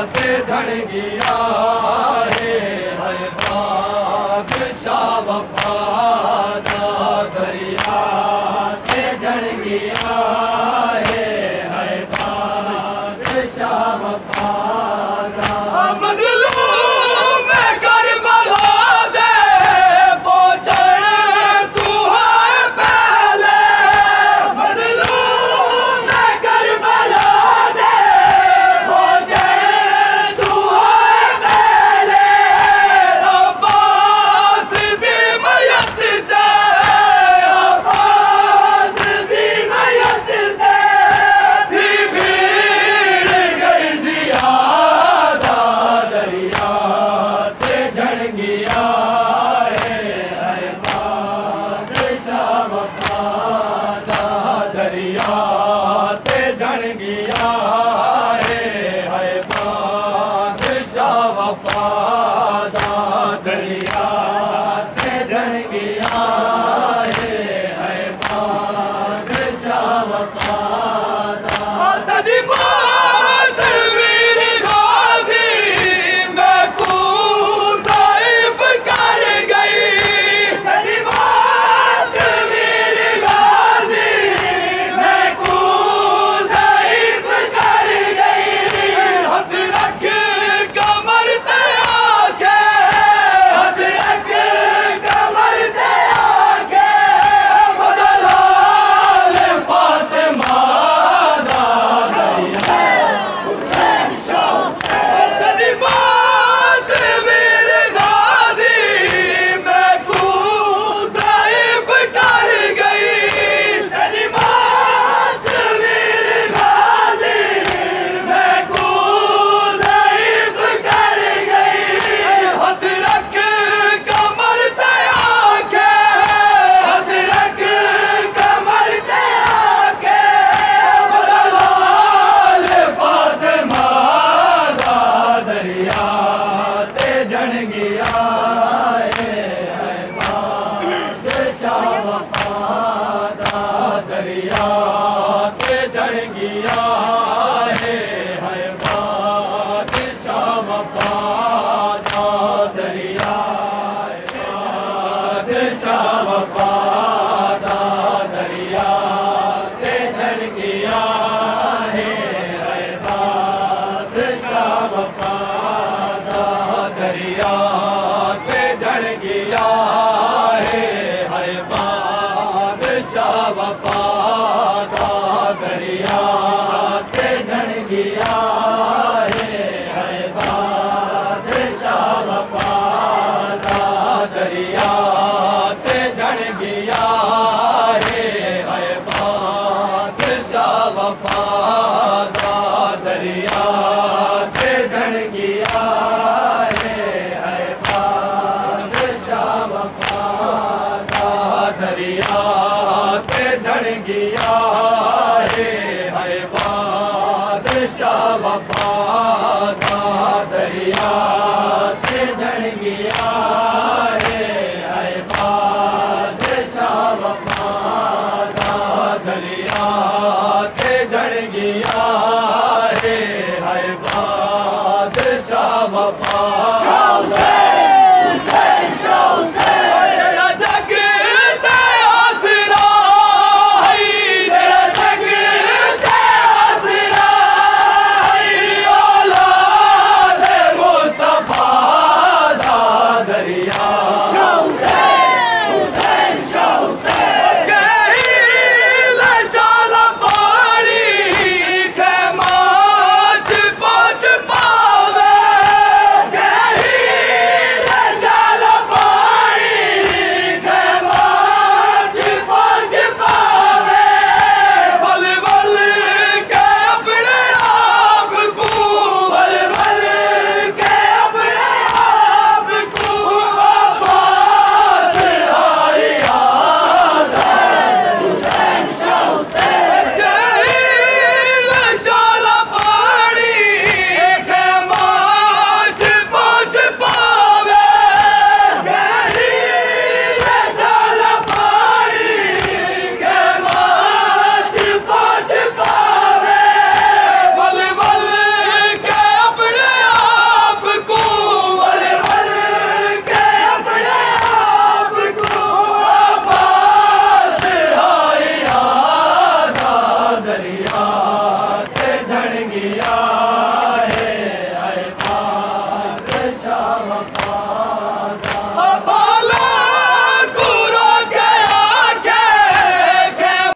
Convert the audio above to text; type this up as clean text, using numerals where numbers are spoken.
ते झड़ गया है बादशाह वफादा दरिया ते झड़ गया है बादशाह वफादा मज़लूम करबला दे पहुंचे तू है पहले मज़लूम करबला दे पहुंचे तू है पहले अब्बास दी मयत दे अब्बास दी मयत दे थी भीड़ गई ज़ियादा दरिया ते झड़ गया है बादशाह वफादा दरिया ते झड़ गया है बादशाह वफादा दरिया ते झड़ गया है बादशाह वफादा तेरी बात वीर गाज़ी मैं ज़ाइफ कर गई तेरी बात वीर गाज़ी मैं ज़ाइफ कर गई हद रख कमर ते आके हद रख कमर ते आके बदलाल फातिमा दा दरिया तेरी बात वीर गाज़ी मैं ज़ाइफ कर गई तेरी बात वीर गाज़ी मैं ज़ाइफ कर गई हद रख कमर ते आके हद रख कमर ते आके बदलाल फातिमा दा दरिया ते झड़ गया है बादशाह वफादा दरिया ते झड़ गया है बादशाह वफादा दरिया बादशाह वफादा दरिया ते झड़ गया है बादशाह वफादा दरिया ते झड़ गया है बादशाह वफादा दरिया ते झड़ गया है बादशाह वफादा दरिया ते झड़ गया है बादशाह वफादा दरिया ते झड़ गया है बादशाह वफादा दरिया ते झड़ गया है बादशाह वफादा दरिया ते झड़ गया है बादशाह वफादा दरिया ते झड़ गया है बादशाह वफादा